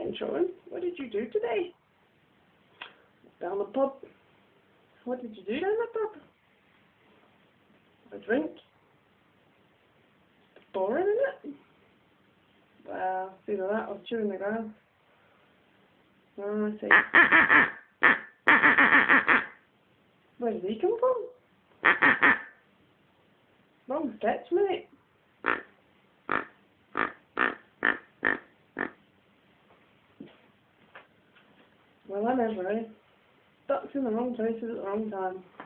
Then, Sean, what did you do today? Down the pub. What did you do down the pub? A drink? It's boring, isn't it? Well, it's either that or chewing the grass. Oh, I see. Where did he come from? Wrong steps, mate. Well, I'm everywhere. Ducks in the wrong places at the wrong time.